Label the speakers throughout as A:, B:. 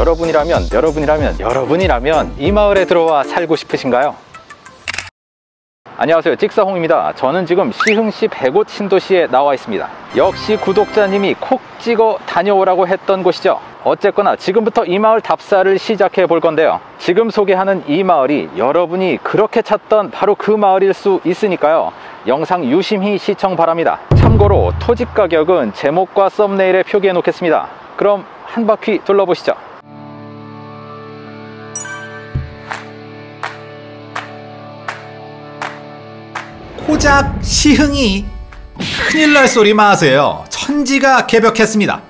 A: 여러분이라면 이 마을에 들어와 살고 싶으신가요? 안녕하세요, 찍사홍입니다. 저는 지금 시흥시 백옷 신도시에 나와 있습니다. 역시 구독자님이 콕 찍어 다녀오라고 했던 곳이죠. 어쨌거나 지금부터 이 마을 답사를 시작해 볼 건데요. 지금 소개하는 이 마을이 여러분이 그렇게 찾던 바로 그 마을일 수 있으니까요. 영상 유심히 시청 바랍니다. 참고로 토집 가격은 제목과 썸네일에 표기해 놓겠습니다. 그럼 한 바퀴 둘러보시죠.
B: 고작 시흥이 큰일 날 소리 마세요. 천지가 개벽했습니다.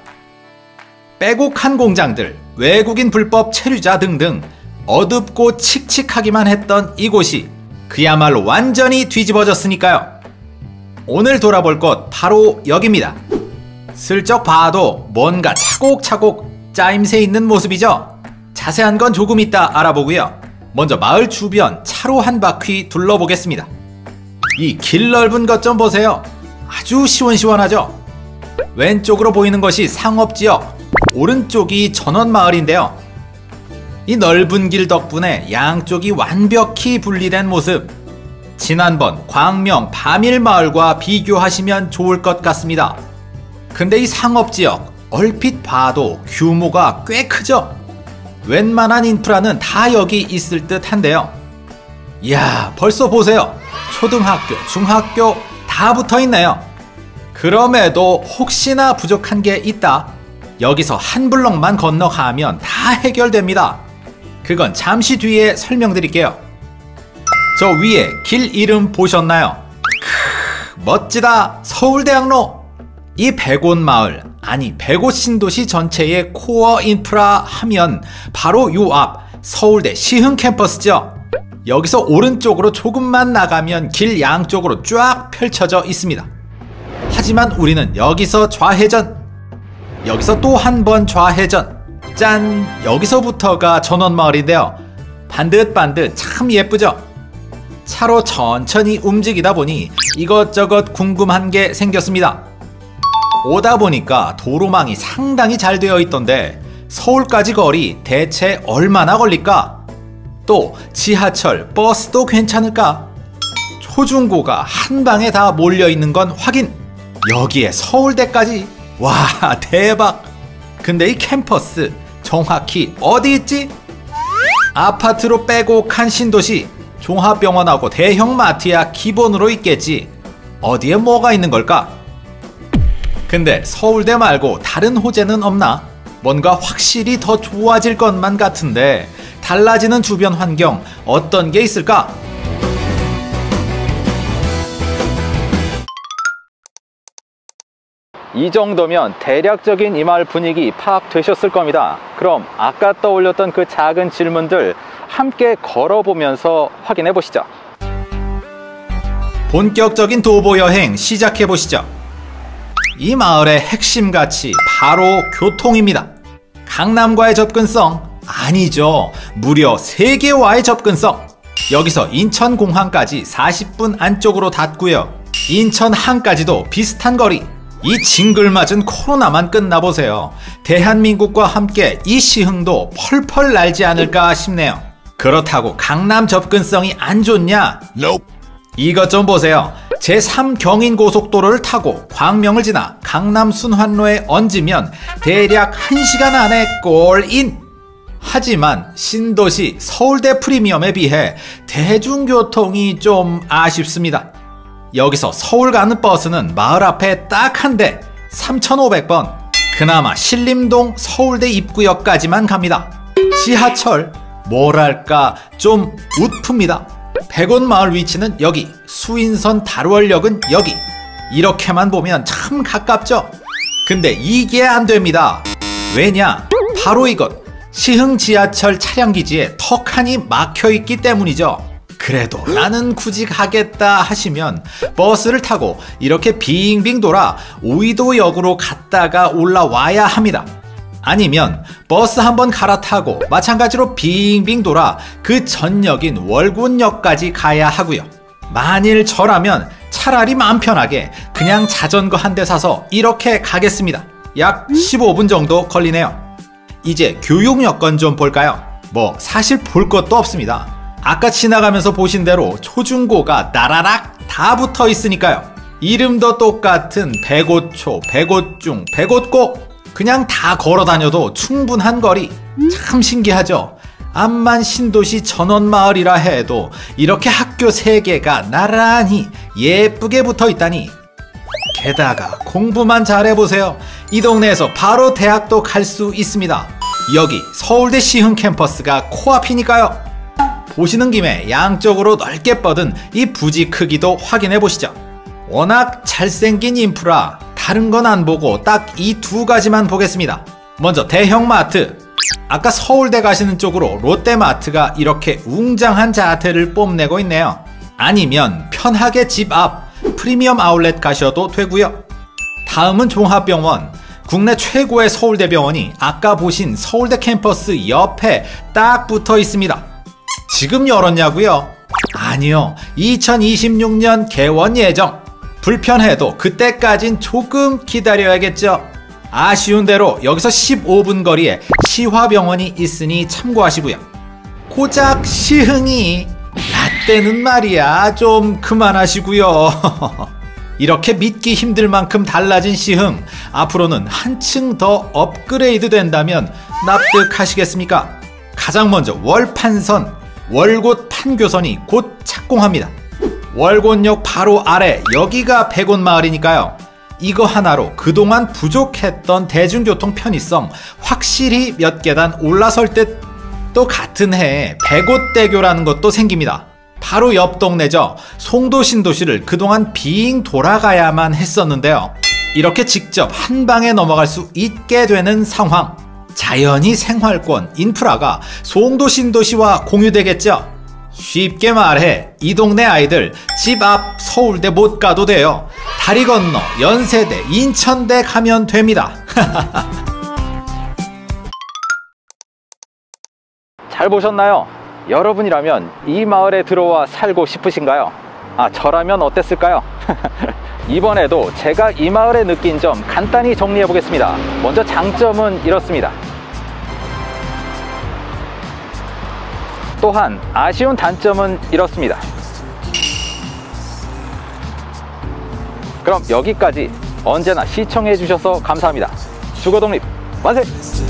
B: 빼곡한 공장들, 외국인 불법 체류자 등등 어둡고 칙칙하기만 했던 이곳이 그야말로 완전히 뒤집어졌으니까요. 오늘 돌아볼 곳 바로 여기입니다. 슬쩍 봐도 뭔가 차곡차곡 짜임새 있는 모습이죠. 자세한 건 조금 이따 알아보고요. 먼저 마을 주변 차로 한 바퀴 둘러보겠습니다. 이 길 넓은 것 좀 보세요. 아주 시원시원하죠. 왼쪽으로 보이는 것이 상업지역, 오른쪽이 전원마을인데요. 이 넓은 길 덕분에 양쪽이 완벽히 분리된 모습, 지난번 광명 바밀마을과 비교하시면 좋을 것 같습니다. 근데 이 상업지역 얼핏 봐도 규모가 꽤 크죠? 웬만한 인프라는 다 여기 있을 듯 한데요. 이야, 벌써 보세요. 초등학교, 중학교 다 붙어있네요. 그럼에도 혹시나 부족한 게 있다, 여기서 한 블럭만 건너가면 다 해결됩니다. 그건 잠시 뒤에 설명드릴게요. 저 위에 길 이름 보셨나요? 멋지다. 서울대학로. 이 백옷마을, 아니 백옷 신도시 전체의 코어 인프라 하면 바로 요 앞 서울대 시흥 캠퍼스죠. 여기서 오른쪽으로 조금만 나가면 길 양쪽으로 쫙 펼쳐져 있습니다. 하지만 우리는 여기서 좌회전, 여기서 또 한 번 좌회전, 짠! 여기서부터가 전원마을인데요. 반듯반듯 참 예쁘죠? 차로 천천히 움직이다 보니 이것저것 궁금한 게 생겼습니다. 오다 보니까 도로망이 상당히 잘 되어 있던데 서울까지 거리 대체 얼마나 걸릴까? 또 지하철, 버스도 괜찮을까? 초중고가 한 방에 다 몰려있는 건 확인! 여기에 서울대까지! 와, 대박! 근데 이 캠퍼스 정확히 어디 있지? 아파트로 빼곡한 신도시, 종합병원하고 대형 마트야 기본으로 있겠지. 어디에 뭐가 있는 걸까? 근데 서울대 말고 다른 호재는 없나? 뭔가 확실히 더 좋아질 것만 같은데 달라지는 주변 환경 어떤 게 있을까?
A: 이 정도면 대략적인 이 마을 분위기 파악되셨을 겁니다. 그럼 아까 떠올렸던 그 작은 질문들 함께 걸어보면서 확인해 보시죠.
B: 본격적인 도보 여행 시작해 보시죠. 이 마을의 핵심 가치 바로 교통입니다. 강남과의 접근성? 아니죠. 무려 세계와의 접근성. 여기서 인천공항까지 40분 안쪽으로 닿고요. 인천항까지도 비슷한 거리. 이 징글맞은 코로나만 끝나보세요. 대한민국과 함께 이 시흥도 펄펄 날지 않을까 싶네요. 그렇다고 강남 접근성이 안 좋냐? Nope. 이것 좀 보세요. 제3 경인고속도로를 타고 광명을 지나 강남 순환로에 얹으면 대략 1시간 안에 골인! 하지만 신도시 서울대 프리미엄에 비해 대중교통이 좀 아쉽습니다. 여기서 서울 가는 버스는 마을 앞에 딱 한 대, 3,500번. 그나마 신림동 서울대 입구역까지만 갑니다. 지하철, 뭐랄까 좀 웃픕니다. 백옷마을 위치는 여기, 수인선 다루월역은 여기. 이렇게만 보면 참 가깝죠? 근데 이게 안 됩니다. 왜냐? 바로 이것, 시흥 지하철 차량기지에 턱하니 막혀있기 때문이죠. 그래도 나는 굳이 가겠다 하시면 버스를 타고 이렇게 빙빙 돌아 오이도역으로 갔다가 올라와야 합니다. 아니면 버스 한번 갈아타고 마찬가지로 빙빙 돌아 그 전역인 월군역까지 가야 하고요. 만일 저라면 차라리 마음 편하게 그냥 자전거 한 대 사서 이렇게 가겠습니다. 약 15분 정도 걸리네요. 이제 교육 여건 좀 볼까요? 뭐 사실 볼 것도 없습니다. 아까 지나가면서 보신 대로 초중고가 나라락 다 붙어 있으니까요. 이름도 똑같은 백오초, 백오중, 백오고 그냥 다 걸어 다녀도 충분한 거리. 참 신기하죠? 암만 신도시 전원마을이라 해도 이렇게 학교 3개가 나란히 예쁘게 붙어 있다니. 게다가 공부만 잘해보세요. 이 동네에서 바로 대학도 갈 수 있습니다. 여기 서울대 시흥 캠퍼스가 코앞이니까요. 보시는 김에 양쪽으로 넓게 뻗은 이 부지 크기도 확인해 보시죠. 워낙 잘생긴 인프라, 다른 건 안 보고 딱 이 2가지만 보겠습니다. 먼저 대형마트. 아까 서울대 가시는 쪽으로 롯데마트가 이렇게 웅장한 자태를 뽐내고 있네요. 아니면 편하게 집 앞 프리미엄 아울렛 가셔도 되고요. 다음은 종합병원. 국내 최고의 서울대 병원이 아까 보신 서울대 캠퍼스 옆에 딱 붙어 있습니다. 지금 열었냐고요? 아니요, 2026년 개원 예정. 불편해도 그때까진 조금 기다려야겠죠. 아쉬운 대로 여기서 15분 거리에 시화병원이 있으니 참고하시고요. 고작 시흥이 라떼는 말이야 좀 그만하시고요. 이렇게 믿기 힘들 만큼 달라진 시흥, 앞으로는 한층 더 업그레이드 된다면 납득하시겠습니까? 가장 먼저 월판선, 월곶 판교선이 곧 착공합니다. 월곶역 바로 아래 여기가 백온마을이니까요. 이거 하나로 그동안 부족했던 대중교통 편의성 확실히 몇 계단 올라설 듯. 또 같은 해에 백옷대교라는 것도 생깁니다. 바로 옆 동네죠. 송도 신도시를 그동안 빙 돌아가야만 했었는데요. 이렇게 직접 한 방에 넘어갈 수 있게 되는 상황. 자연히 생활권, 인프라가 송도 신도시와 공유되겠죠. 쉽게 말해 이 동네 아이들 집 앞 서울대 못 가도 돼요. 다리 건너 연세대, 인천대 가면 됩니다.
A: 잘 보셨나요? 여러분이라면 이 마을에 들어와 살고 싶으신가요? 저라면 어땠을까요? 이번에도 제가 이 마을에 느낀 점 간단히 정리해 보겠습니다. 먼저 장점은 이렇습니다. 또한 아쉬운 단점은 이렇습니다. 그럼 여기까지 언제나 시청해 주셔서 감사합니다. 주거독립 만세!